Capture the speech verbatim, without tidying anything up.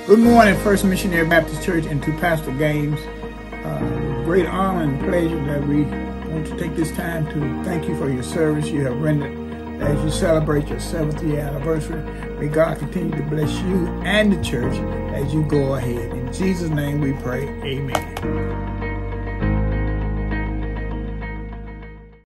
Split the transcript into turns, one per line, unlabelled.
Good morning, First Missionary Baptist Church, and to Pastor Gaines. Uh, great honor and pleasure that we want to take this time to thank you for your service you have rendered as you celebrate your seventh year anniversary. May God continue to bless you and the church as you go ahead. In Jesus' name we pray, amen.